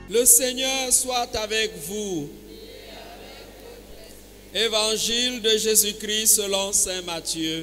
Le Seigneur soit avec vous. Évangile de Jésus-Christ selon saint Matthieu.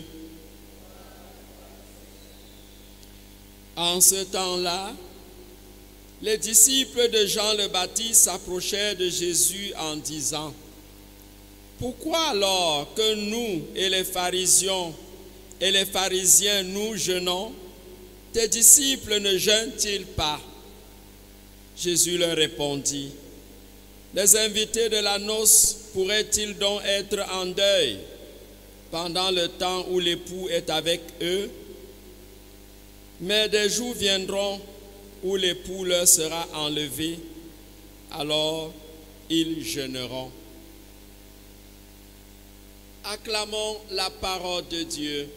En ce temps-là, les disciples de Jean le Baptiste s'approchèrent de Jésus en disant: Pourquoi alors que nous et les pharisiens nous jeûnons, tes disciples ne jeûnent-ils pas? Jésus leur répondit: Les invités de la noce pourraient-ils donc être en deuil pendant le temps où l'époux est avec eux? Mais des jours viendront où l'époux leur sera enlevé, alors ils jeûneront. Acclamons la parole de Dieu.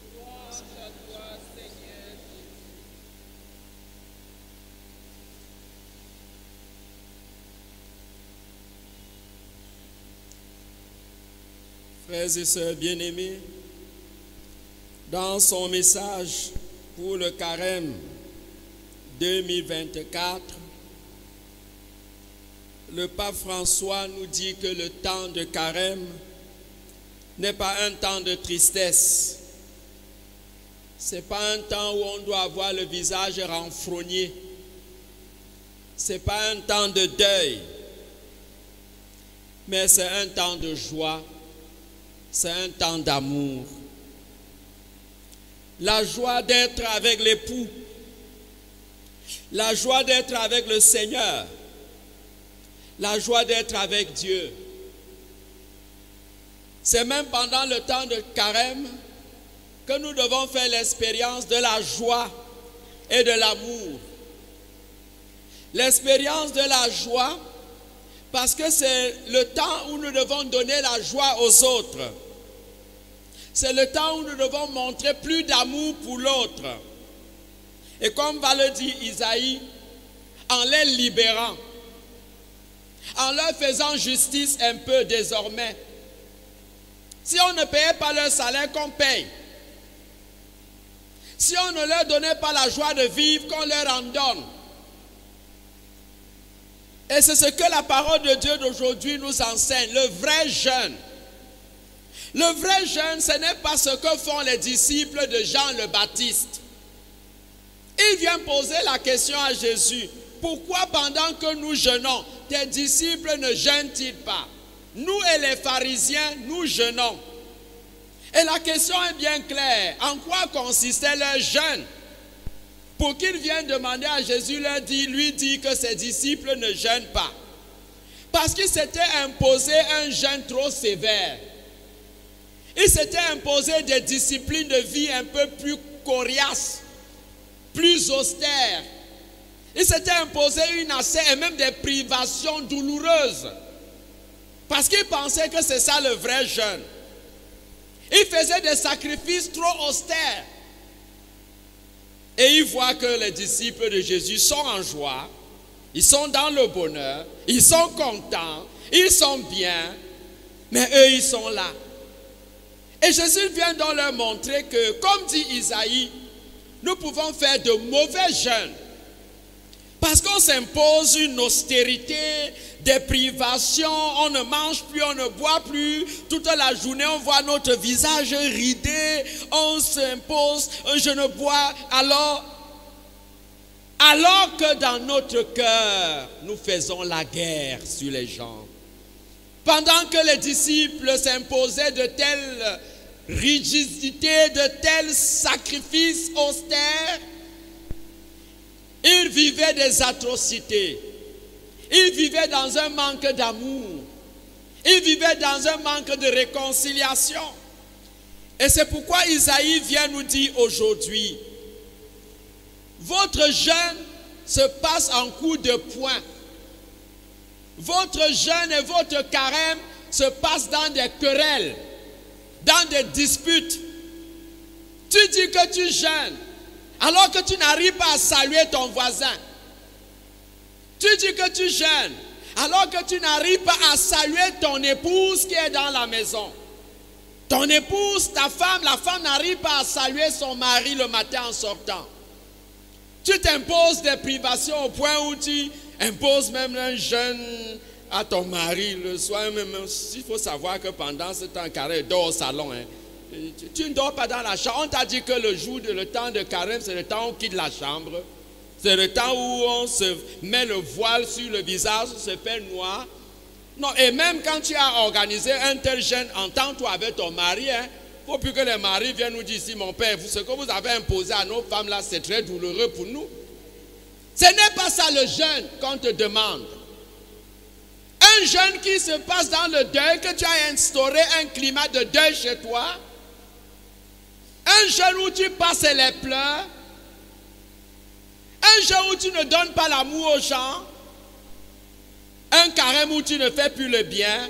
Frères et sœurs bien-aimés, dans son message pour le carême 2024, le pape François nous dit que le temps de carême n'est pas un temps de tristesse. Ce n'est pas un temps où on doit avoir le visage renfrogné. Ce n'est pas un temps de deuil, mais c'est un temps de joie. C'est un temps d'amour. La joie d'être avec l'époux. La joie d'être avec le Seigneur. La joie d'être avec Dieu. C'est même pendant le temps de carême que nous devons faire l'expérience de la joie et de l'amour. L'expérience de la joie, parce que c'est le temps où nous devons donner la joie aux autres. C'est le temps où nous devons montrer plus d'amour pour l'autre. Et comme va le dire Isaïe, en les libérant, en leur faisant justice un peu désormais. Si on ne payait pas leur salaire, qu'on paye. Si on ne leur donnait pas la joie de vivre, qu'on leur en donne. Et c'est ce que la parole de Dieu d'aujourd'hui nous enseigne, le vrai jeûne. Le vrai jeûne, ce n'est pas ce que font les disciples de Jean le Baptiste. Il vient poser la question à Jésus: pourquoi pendant que nous jeûnons, tes disciples ne jeûnent-ils pas? Nous et les pharisiens, nous jeûnons. Et la question est bien claire. En quoi consistait leur jeûne? Pour qu'il vienne demander à Jésus, lui dit que ses disciples ne jeûnent pas. Parce qu'il s'était imposé un jeûne trop sévère. Il s'était imposé des disciplines de vie un peu plus coriaces, plus austères. Il s'était imposé une ascèse et même des privations douloureuses. Parce qu'il pensait que c'est ça le vrai jeûne. Il faisait des sacrifices trop austères. Et il voit que les disciples de Jésus sont en joie, ils sont dans le bonheur, ils sont contents, ils sont bien, mais eux ils sont là. Et Jésus vient donc leur montrer que, comme dit Isaïe, nous pouvons faire de mauvais jeûnes. Parce qu'on s'impose une austérité, des privations, on ne mange plus, on ne boit plus. Toute la journée, on voit notre visage ridé, on s'impose, je ne bois. Alors que dans notre cœur, nous faisons la guerre sur les gens. Pendant que les disciples s'imposaient de telles rigidités, de tels sacrifices austères, ils vivaient des atrocités. Ils vivaient dans un manque d'amour. Ils vivaient dans un manque de réconciliation. Et c'est pourquoi Isaïe vient nous dire aujourd'hui, votre jeûne se passe en coup de poing. Votre jeûne et votre carême se passent dans des querelles, dans des disputes. Tu dis que tu jeûnes, alors que tu n'arrives pas à saluer ton voisin. Tu dis que tu jeûnes, alors que tu n'arrives pas à saluer ton épouse qui est dans la maison. Ton épouse, ta femme, la femme n'arrive pas à saluer son mari le matin en sortant. Tu t'imposes des privations au point où tu Impose même un jeûne à ton mari le soir. Même, il faut savoir que pendant ce temps carême, dors au salon. Tu ne dors pas dans la chambre. On t'a dit que le temps de carême, c'est le temps où on quitte la chambre. C'est le temps où on se met le voile sur le visage, se fait noir. Non, et même quand tu as organisé un tel jeûne, entends-toi avec ton mari. Il ne faut plus que les maris viennent nous dire ici, mon père, ce que vous avez imposé à nos femmes là, c'est très douloureux pour nous. Ce n'est pas ça le jeûne qu'on te demande. Un jeûne qui se passe dans le deuil, que tu as instauré un climat de deuil chez toi. Un jeûne où tu passes les pleurs. Un jeûne où tu ne donnes pas l'amour aux gens. Un carême où tu ne fais plus le bien.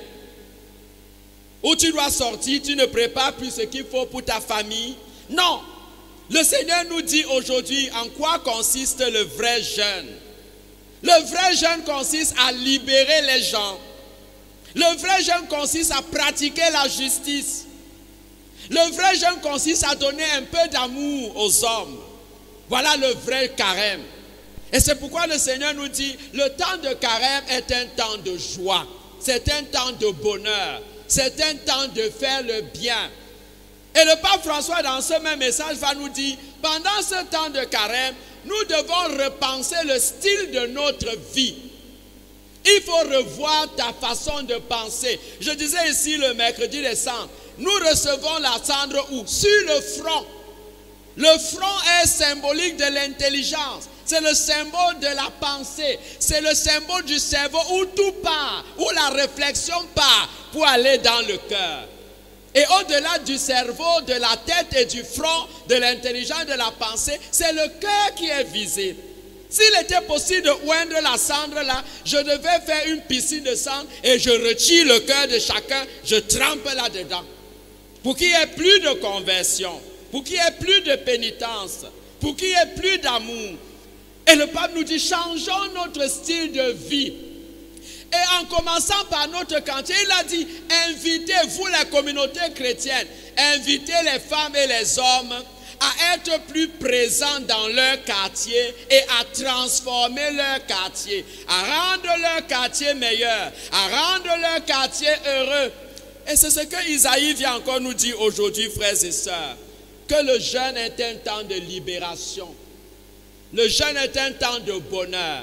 Où tu dois sortir, tu ne prépares plus ce qu'il faut pour ta famille. Non. Le Seigneur nous dit aujourd'hui en quoi consiste le vrai jeûne. Le vrai jeûne consiste à libérer les gens. Le vrai jeûne consiste à pratiquer la justice. Le vrai jeûne consiste à donner un peu d'amour aux hommes. Voilà le vrai carême. Et c'est pourquoi le Seigneur nous dit, le temps de carême est un temps de joie. C'est un temps de bonheur. C'est un temps de faire le bien. Et le pape François, dans ce même message, va nous dire, pendant ce temps de carême, nous devons repenser le style de notre vie. Il faut revoir ta façon de penser. Je disais ici le mercredi des cendres, nous recevons la cendre où? Sur le front. Le front est symbolique de l'intelligence. C'est le symbole de la pensée. C'est le symbole du cerveau où tout part, où la réflexion part pour aller dans le cœur. Et au-delà du cerveau, de la tête et du front, de l'intelligence, de la pensée, c'est le cœur qui est visé. S'il était possible de oindre la cendre là, je devais faire une piscine de cendre et je retire le cœur de chacun, je trempe là-dedans. Pour qu'il n'y ait plus de conversion, pour qu'il n'y ait plus de pénitence, pour qu'il n'y ait plus d'amour. Et le pape nous dit, changeons notre style de vie. Et en commençant par notre quartier, il a dit, invitez-vous les communautés chrétiennes, invitez les femmes et les hommes à être plus présents dans leur quartier et à transformer leur quartier, à rendre leur quartier meilleur, à rendre leur quartier heureux. Et c'est ce que Isaïe vient encore nous dire aujourd'hui, frères et sœurs, que le jeûne est un temps de libération. Le jeûne est un temps de bonheur.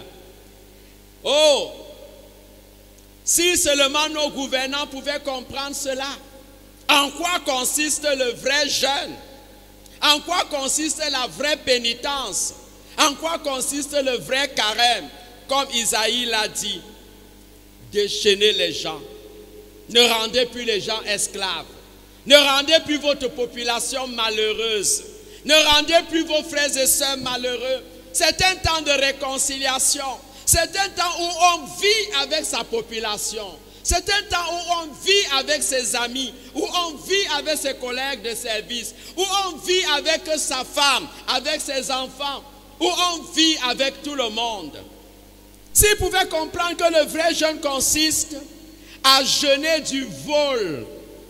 Oh! Si seulement nos gouvernants pouvaient comprendre cela. En quoi consiste le vrai jeûne? En quoi consiste la vraie pénitence? En quoi consiste le vrai carême? Comme Isaïe l'a dit, déchaînez les gens. Ne rendez plus les gens esclaves. Ne rendez plus votre population malheureuse. Ne rendez plus vos frères et sœurs malheureux. C'est un temps de réconciliation. C'est un temps où on vit avec sa population. C'est un temps où on vit avec ses amis, où on vit avec ses collègues de service, où on vit avec sa femme, avec ses enfants, où on vit avec tout le monde. S'ils pouvaient comprendre que le vrai jeûne consiste à jeûner du vol,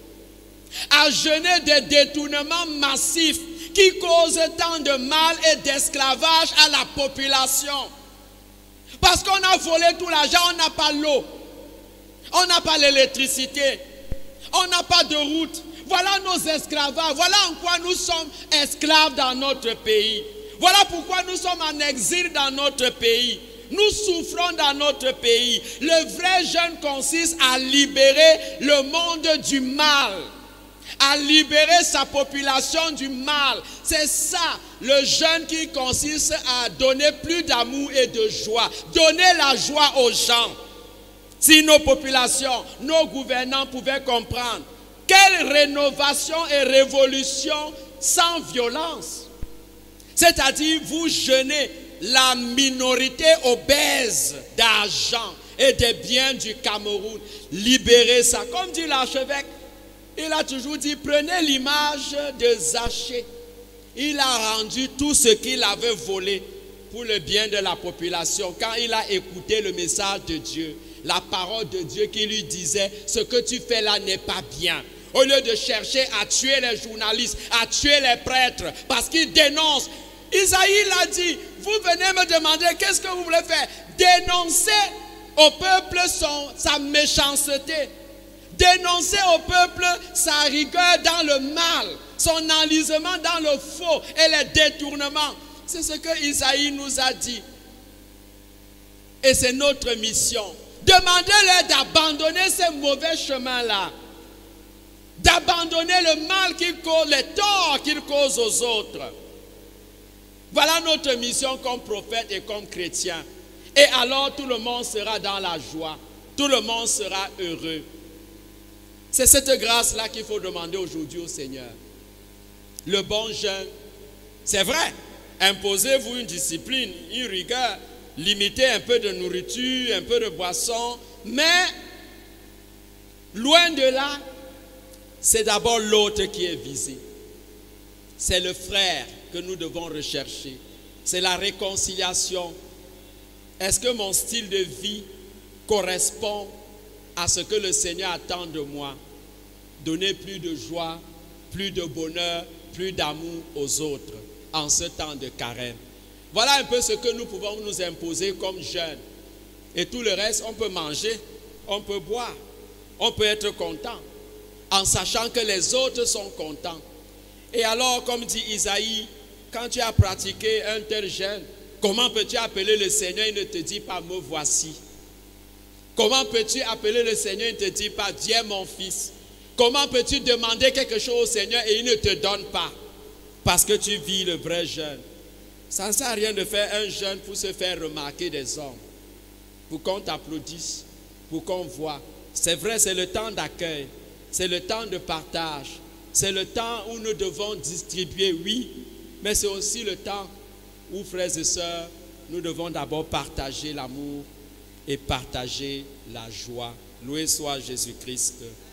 à jeûner des détournements massifs qui causent tant de mal et d'esclavage à la population. Parce qu'on a volé tout l'argent, on n'a pas l'eau, on n'a pas l'électricité, on n'a pas de route. Voilà nos esclavages, voilà en quoi nous sommes esclaves dans notre pays. Voilà pourquoi nous sommes en exil dans notre pays. Nous souffrons dans notre pays. Le vrai jeûne consiste à libérer le monde du mal, à libérer sa population du mal. C'est ça, le jeûne qui consiste à donner plus d'amour et de joie. Donner la joie aux gens. Si nos populations, nos gouvernants pouvaient comprendre, quelle rénovation et révolution sans violence. C'est-à-dire, vous jeûnez la minorité obèse d'argent et des biens du Cameroun. Libérez ça. Comme dit l'archevêque, il a toujours dit, prenez l'image de Zaché. Il a rendu tout ce qu'il avait volé pour le bien de la population. Quand il a écouté le message de Dieu, la parole de Dieu qui lui disait, ce que tu fais là n'est pas bien. Au lieu de chercher à tuer les journalistes, à tuer les prêtres, parce qu'ils dénoncent. Isaïe l'a dit, vous venez me demander qu'est-ce que vous voulez faire? Dénoncer au peuple sa méchanceté. Dénoncer au peuple sa rigueur dans le mal, son enlisement dans le faux et les détournements. C'est ce que Isaïe nous a dit. Et c'est notre mission. Demandez-leur d'abandonner ces mauvais chemins-là. D'abandonner le mal qu'ils causent, les torts qu'ils causent aux autres. Voilà notre mission comme prophète et comme chrétien. Et alors tout le monde sera dans la joie. Tout le monde sera heureux. C'est cette grâce-là qu'il faut demander aujourd'hui au Seigneur. Le bon jeûne, c'est vrai. Imposez-vous une discipline, une rigueur. Limitez un peu de nourriture, un peu de boisson. Mais, loin de là, c'est d'abord l'autre qui est visé. C'est le frère que nous devons rechercher. C'est la réconciliation. Est-ce que mon style de vie correspond à ce que le Seigneur attend de moi? Donner plus de joie, plus de bonheur, plus d'amour aux autres en ce temps de carême. Voilà un peu ce que nous pouvons nous imposer comme jeunes. Et tout le reste, on peut manger, on peut boire, on peut être content, en sachant que les autres sont contents. Et alors, comme dit Isaïe, quand tu as pratiqué un tel jeûne, comment peux-tu appeler le Seigneur? Il ne te dit pas, me voici. Comment peux-tu appeler le Seigneur? Il ne te dit pas, viens mon fils. Comment peux-tu demander quelque chose au Seigneur et il ne te donne pas? Parce que tu vis le vrai jeûne. Ça ne sert à rien de faire un jeûne pour se faire remarquer des hommes, pour qu'on t'applaudisse, pour qu'on voit. C'est vrai, c'est le temps d'accueil, c'est le temps de partage, c'est le temps où nous devons distribuer, oui, mais c'est aussi le temps où, frères et sœurs, nous devons d'abord partager l'amour et partager la joie. Loué soit Jésus-Christ.